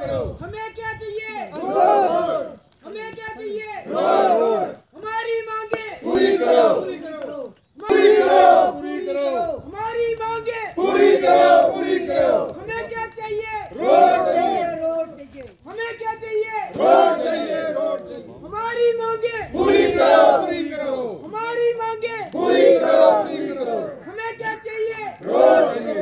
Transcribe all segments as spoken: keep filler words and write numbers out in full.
हमें क्या चाहिए? हमें क्या चाहिए? हमारी मांगे पूरी करो, पूरी करो, पूरी करो, पूरी करो, हमारी मांगे पूरी करो, पूरी करो। हमें क्या चाहिए? रोड चाहिए, हमें क्या चाहिए? रोड चाहिए, रोड चाहिए। हमारी मांगे पूरी करो, पूरी करो, हमारी मांगे पूरी करो, पूरी करो। हमें क्या चाहिए? रोड चाहिए,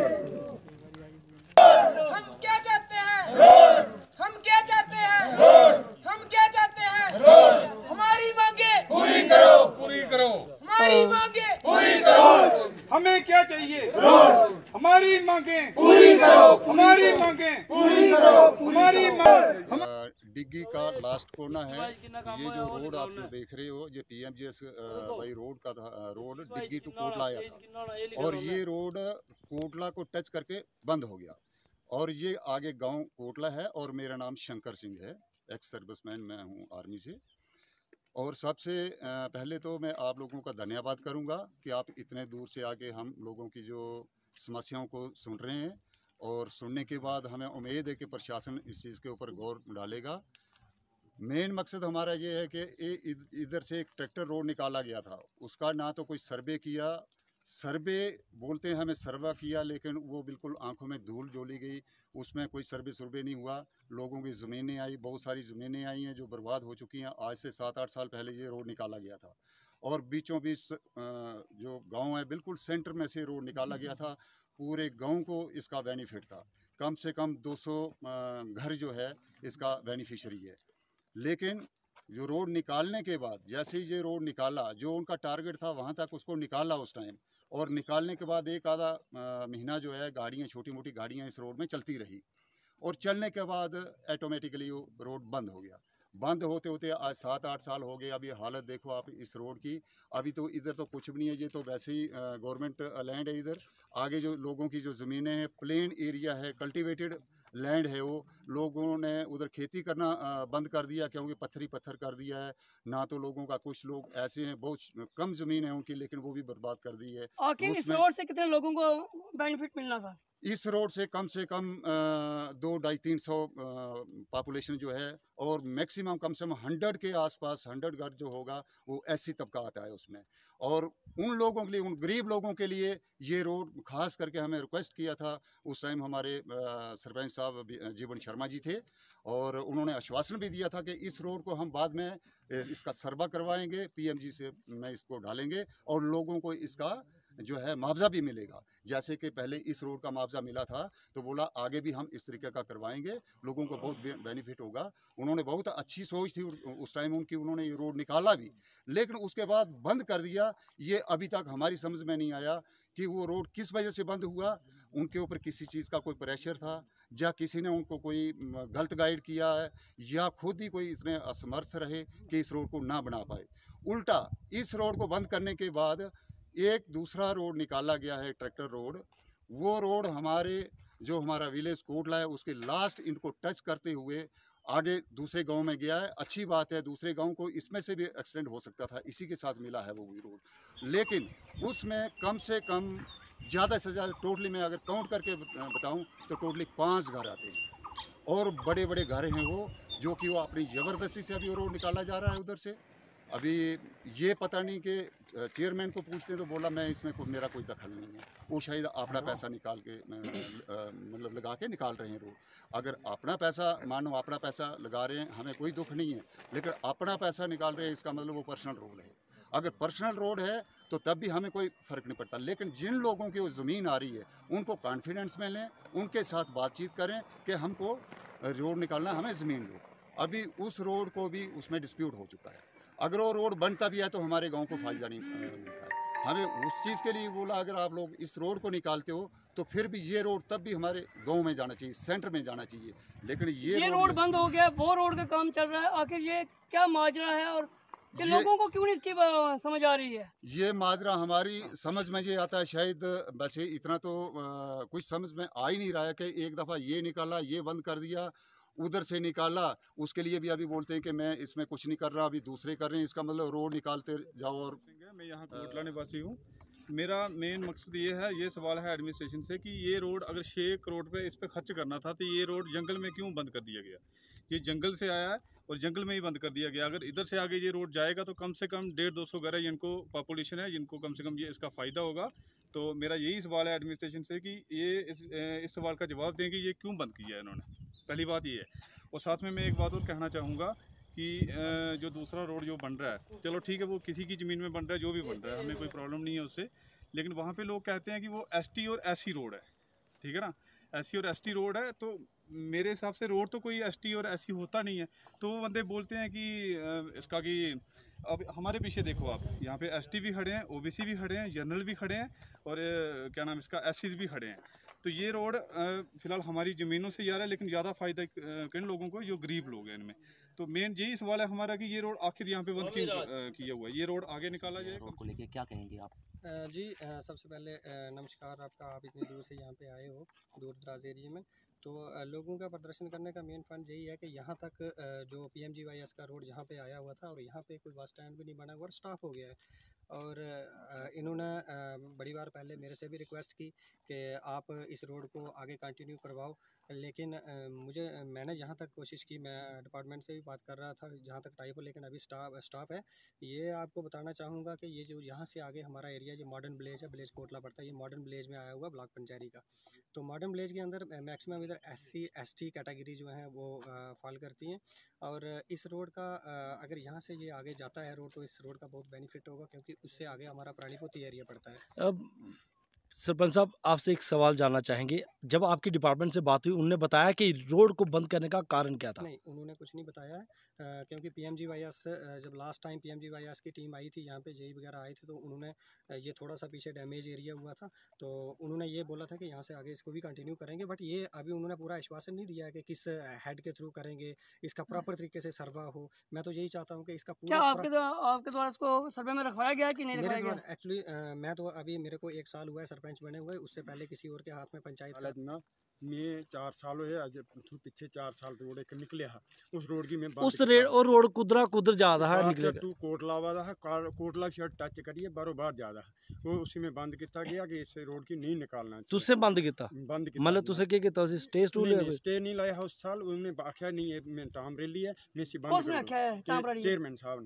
हम क्या चाहते हैं? हम क्या चाहते हैं? हम क्या चाहते हैं? हमारी मांगे पूरी करो, पूरी करो, हमारी मांगे पूरी करो। हमें क्या चाहिए? रोड। हमारी मांगे पूरी करो, हमारी मांगे पूरी करो, हमारी मांग डिग्गी का लास्ट कोना है। ये जो रोड आप जो देख रहे हो, ये पीएमजीएस वाई रोड का था। रोड डिग्गी टू कोटला आया था और ये रोड कोटला को टच करके बंद हो गया। और ये आगे गांव कोटला है और मेरा नाम शंकर सिंह है, एक्स सर्विसमैन मैं हूँ आर्मी से। और सबसे पहले तो मैं आप लोगों का धन्यवाद करूँगा कि आप इतने दूर से आके हम लोगों की जो समस्याओं को सुन रहे हैं। और सुनने के बाद हमें उम्मीद है कि प्रशासन इस चीज़ के ऊपर गौर डालेगा। मेन मकसद हमारा ये है कि इधर से एक ट्रैक्टर रोड निकाला गया था, उसका ना तो कोई सर्वे किया। सर्वे बोलते हैं हमें सर्वा किया, लेकिन वो बिल्कुल आंखों में धूल झोली गई। उसमें कोई सर्वे सर्वे नहीं हुआ। लोगों की ज़मीनें आई, बहुत सारी ज़मीनें आई हैं जो बर्बाद हो चुकी हैं। आज से सात आठ साल पहले ये रोड निकाला गया था और बीचों बीच जो गांव है बिल्कुल सेंटर में से रोड निकाला गया था। पूरे गांव को इसका बेनिफिट था। कम से कम दो सौ घर जो है इसका बेनिफिशरी है। लेकिन जो रोड निकालने के बाद, जैसे ही ये रोड निकाला, जो उनका टारगेट था वहाँ तक उसको निकाला उस टाइम। और निकालने के बाद एक आधा महीना जो है गाड़ियाँ, छोटी मोटी गाड़ियाँ इस रोड में चलती रही। और चलने के बाद ऑटोमेटिकली वो रोड बंद हो गया। बंद होते होते आज सात आठ साल हो गए। अभी हालत देखो आप इस रोड की। अभी तो इधर तो कुछ भी नहीं है, ये तो वैसे ही गवर्नमेंट लैंड है। इधर आगे जो लोगों की जो ज़मीनें हैं, प्लेन एरिया है, कल्टीवेटेड लैंड है, वो लोगों ने उधर खेती करना बंद कर दिया क्योंकि पत्थरी पत्थर कर दिया है। ना तो लोगों का, कुछ लोग ऐसे हैं बहुत कम ज़मीन है उनकी, लेकिन वो भी बर्बाद कर दी है। आखिर इस रोड से कितने लोगों को बेनिफिट मिलना था? इस रोड से कम से कम दो ढाई तीन सौ पॉपुलेशन जो है, और मैक्सिमम कम से कम हंड्रेड के आसपास, हंड्रेड घर जो होगा वो एससी तबका आता है उसमें। और उन लोगों के लिए, उन गरीब लोगों के लिए ये रोड खास करके हमें रिक्वेस्ट किया था। उस टाइम हमारे सरपंच साहब जीवन शर्मा जी थे और उन्होंने आश्वासन भी दिया था कि इस रोड को हम बाद में इसका सर्वा करवाएंगे, पीएमजी से में इसको डालेंगे और लोगों को इसका जो है मुआवजा भी मिलेगा। जैसे कि पहले इस रोड का मुआवजा मिला था, तो बोला आगे भी हम इस तरीके का करवाएंगे, लोगों को बहुत बेनिफिट होगा। उन्होंने बहुत अच्छी सोच थी उस टाइम उनकी, उन्होंने ये रोड निकाला भी, लेकिन उसके बाद बंद कर दिया। ये अभी तक हमारी समझ में नहीं आया कि वो रोड किस वजह से बंद हुआ। उनके ऊपर किसी चीज़ का कोई प्रेशर था, या किसी ने उनको कोई गलत गाइड किया है, या खुद ही कोई इतने असमर्थ रहे कि इस रोड को ना बना पाए। उल्टा इस रोड को बंद करने के बाद एक दूसरा रोड निकाला गया है, ट्रैक्टर रोड। वो रोड हमारे जो हमारा विलेज कोटला है उसके लास्ट इनको टच करते हुए आगे दूसरे गांव में गया है। अच्छी बात है, दूसरे गांव को इसमें से भी एक्सीडेंट हो सकता था, इसी के साथ मिला है वो भी रोड। लेकिन उसमें कम से कम ज़्यादा से ज़्यादा टोटली में अगर काउंट करके बताऊं तो टोटली पाँच घर आते हैं और बड़े बड़े घर हैं वो, जो कि वो अपनी ज़बरदस्ती से अभी वो रोड निकाला जा रहा है उधर से। अभी ये पता नहीं कि चेयरमैन को पूछते हैं तो बोला मैं इसमें को, मेरा कोई दखल नहीं है। वो शायद अपना पैसा निकाल के मतलब लगा के निकाल रहे हैं रोड। अगर अपना पैसा, मानो अपना पैसा लगा रहे हैं, हमें कोई दुख नहीं है, लेकिन अपना पैसा निकाल रहे हैं इसका मतलब वो पर्सनल रोड है। अगर पर्सनल रोड है तो तब भी हमें कोई फ़र्क नहीं पड़ता। लेकिन जिन लोगों की वो ज़मीन आ रही है उनको कॉन्फिडेंस में लें, उनके साथ बातचीत करें कि हमको रोड निकालना, हमें ज़मीन दो। अभी उस रोड को भी उसमें डिस्प्यूट हो चुका है। अगर वो रोड बनता भी है तो हमारे गांव को फायदा नहीं मिलता है। हमें उस चीज़ के लिए बोला अगर आप लोग इस रोड को निकालते हो तो फिर भी ये रोड तब भी हमारे गांव में जाना चाहिए, सेंटर में जाना चाहिए। लेकिन ये, ये रोड बंद हो गया, वो रोड का काम चल रहा है। आखिर ये क्या माजरा है और ये लोगों को क्यों नहीं इसकी समझ आ रही है? ये माजरा हमारी समझ में ये आता है, शायद वैसे इतना तो आ, कुछ समझ में आ ही नहीं रहा है कि एक दफ़ा ये निकाला, ये बंद कर दिया, उधर से निकाला, उसके लिए भी अभी बोलते हैं कि मैं इसमें कुछ नहीं कर रहा, अभी दूसरे कर रहे हैं। इसका मतलब रोड निकालते जाओ। और मैं यहाँ कोटला निवासी हूँ मेरा मेन मकसद ये है, ये सवाल है एडमिनिस्ट्रेशन से कि ये रोड अगर छः करोड़ पे इस पे खर्च करना था तो ये रोड जंगल में क्यों बंद कर दिया गया। ये जंगल से आया है और जंगल में ही बंद कर दिया गया। अगर इधर से आगे ये रोड जाएगा तो कम से कम डेढ़ दो सौ घर है जिनको पॉपुलेशन है, जिनको कम से कम ये इसका फ़ायदा होगा। तो मेरा यही सवाल है एडमिनिस्ट्रेशन से कि ये इस इस सवाल का जवाब दें कि ये क्यों बंद किया है इन्होंने। पहली बात ये है। और साथ में मैं एक बात और कहना चाहूँगा कि जो दूसरा रोड जो बन रहा है, चलो ठीक है वो किसी की ज़मीन में बन रहा है, जो भी बन रहा है हमें कोई प्रॉब्लम नहीं है उससे, लेकिन वहाँ पे लोग कहते हैं कि वो एसटी और एससी रोड है, ठीक है ना, एससी और एसटी रोड है। तो मेरे हिसाब से रोड तो कोई एसटी और एससी होता नहीं है। तो वो बंदे बोलते हैं कि इसका कि अब हमारे पीछे देखो आप, यहाँ पे एसटी भी खड़े हैं, ओबीसी भी खड़े हैं, जनरल भी खड़े हैं और क्या नाम इसका एससीज भी खड़े हैं। तो ये रोड फ़िलहाल हमारी ज़मीनों से जा रहा है, लेकिन ज़्यादा फ़ायदा किन लोगों को, जो गरीब लोग हैं इनमें। तो मेन यही सवाल है हमारा कि ये रोड आखिर यहाँ पे बंद क्यों किया हुआ है, ये रोड आगे निकाला जाए। रोड को लेके क्या कहेंगे आप? जी सबसे पहले नमस्कार आपका, आप इतनी दूर से यहाँ पे आए हो दूर दराज एरिया में। तो लोगों का प्रदर्शन करने का मेन फंड यही है कि यहाँ तक जो पीएमजीवाईएस का रोड यहाँ पे आया हुआ था और यहाँ पे कोई बस स्टैंड भी नहीं बना हुआ और स्टॉप हो गया है। और इन्होंने बड़ी बार पहले मेरे से भी रिक्वेस्ट की कि आप इस रोड को आगे कंटिन्यू करवाओ, लेकिन मुझे मैंने जहाँ तक कोशिश की, मैं डिपार्टमेंट से भी बात कर रहा था जहाँ तक टाइप हो, लेकिन अभी स्टॉप स्टॉप है। ये आपको बताना चाहूँगा कि ये जो यहाँ से आगे हमारा एरिया जो मॉडर्न विलेज है, विलेज कोटला पड़ता है, ये मॉडर्न विलेज में आया हुआ ब्लॉक पंचायती का। तो मॉडर्न विलेज के अंदर मैक्सिमम इधर S C S T category जो है वो फॉल करती हैं। और इस रोड का अगर यहाँ से ये आगे जाता है रोड, तो इस रोड का बहुत बेनिफिट होगा, क्योंकि उससे आगे हमारा प्राणीपोती एरिया पड़ता है। अब सरपंच साहब आपसे एक सवाल जानना चाहेंगे, जब आपकी डिपार्टमेंट से बात हुई उन्होंने बताया कि रोड को बंद करने का कारण क्या था? नहीं, उन्होंने कुछ नहीं बताया है, क्योंकि पीएमजीवाईएस जब लास्ट टाइम पीएमजीवाईएस की टीम आई थी यहाँ पे, जेई वगैरह आए थे, तो उन्होंने ये थोड़ा सा पीछे डैमेज एरिया हुआ था, तो उन्होंने ये बोला था कि यहाँ से आगे इसको भी कंटिन्यू करेंगे। बट ये अभी उन्होंने पूरा आश्वासन नहीं दिया है कि किस हेड के थ्रू करेंगे, इसका प्रॉपर तरीके से सर्वा हो। मैं तो यही चाहता हूँ कि इसका पूरा आपके द्वारा आपके द्वारा इसको सर्वे में रखवाया गया कि नहीं रखवाया गया? एक्चुअली मैं तो अभी मेरे को एक साल हुआ है सरपंच बने हुए, उससे पहले किसी और के हाथ में पंचायत ना मैं चार साल हुए आज पीछे चार साल रोड एक निकले है, उस रोड की मैं उस रेड और रोड कुदरा कुदर ज्यादा है निकले तू कोटला वाला है, कोटला शर्ट टच करिए बारोबार ज्यादा है, वो उसी में बंद किया गया कि इस रोड की नहीं निकालना। तुझसे बंद किया बंद मतलब तुझसे क्या किया? स्टे स्टूल स्टे नहीं लाया उस साल, उन्होंने आख्या नहीं है मैं टाम रैली है मैं सी बंद चेयरमैन साहब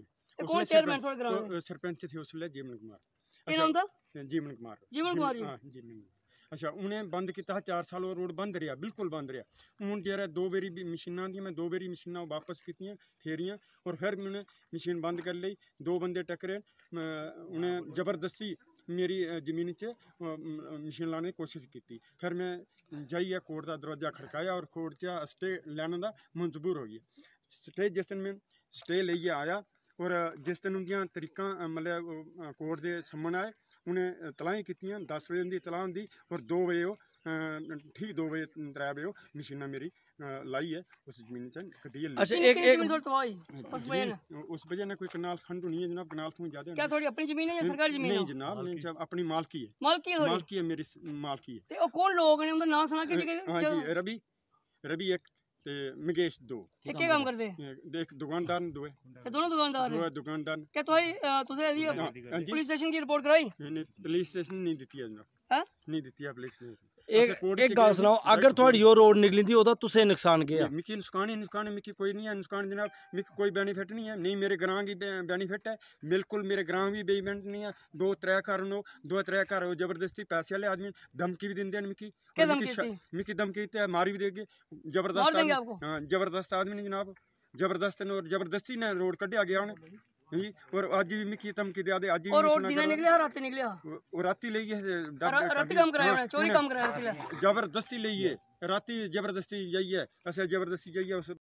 ने, सरपंच थे उसले जीवन कुमार जीवन कुमार जीवन कुमार जी। हाँ जीवन। अच्छा उन्हें बंद किया चार साल और रोड बंद रहा, बिल्कुल बंद रहा। हूँ जरा दो बारी मशीना दी, मैं दो बारी मशीना वापस कीतियां फेरियां और फिर मैंने मशीन बंद कर ली। दो बंदे टकरे, उन्हें जबरदस्ती मेरी जमीन च मशीन लाने की कोशिश की। फिर मैं जाइए कोर्ट का दरवाजा खड़काया और कोर्ट च स्टे लैने का मंजबूर हो गया। स्टे जिस दिन मैं स्टे लेइए आया और जिस दिन उनदियां तरीका मतलब कोर्ट के सम्मन आए, उन्हें तलाही कीतियां। दस बजे उनकी तलाह होंगी और दो बजे वो ठीक दो बजे त्रै बजे मशीना मेरी लाई है उस जमीन च कट्टियै। अच्छा एक एक उस वजह ने उस वजह ने कोई कनाल खंड नहीं है जनाब, कनाल थोड़ी ज्यादा। क्या थोड़ी अपनी जमीन है या सरकारी जमीन है? नहीं जनाब, नहीं अपनी मालकी है। मालकी है? मालकी है मेरी मालकी है। ते ओ कौन लोग ने, उनका नाम सुना के? हां जी, रवि रवि एक ते मुकेश दो। ये क्या काम करते हैं? एक दुकानदार दो है। ये दोनों दुकानदार दो हैं? दुकानदार। क्या तुम्हारी तुझे अभी पुलिस स्टेशन की रिपोर्ट कराई? नहीं पुलिस स्टेशन नहीं दी है जनाब, हैं नहीं दी है पुलिस ने। एक एक गल सुनाओ, अगर थोड़ी यो रोड निकली थी ओदा तुसे नुकसान गया? मिकी नुकसान ही नुकसान है, मिकी कोई नहीं है नुकसान जनाब, मिकी कोई बेनिफिट नहीं है। नहीं मेरे ग्रां की बेनिफिट है, बिल्कुल मेरे ग्रां भी बेनिफिट नहीं है। दो त्रै घर नो दो त्रै घर जबरदस्ती पैसे वाले आदमी धमकी भी देंगे मिकी, मिकी धमकी ते मारी भी देंगे जबरदस्त। हाँ जबरदस्त आदमी ने जनाब, जबरदस्त ने और जबरदस्ती ने रोड कढ़िया गया उन्हें। और अज भी मिकी धमकी दे अज भी निकलिया राती निकलिया और राती लेइए राती काम कराया, चोरी काम कराया, जबरदस्ती लेइए राती जबरदस्ती जाइए, अस जबरदस्ती जाइए उस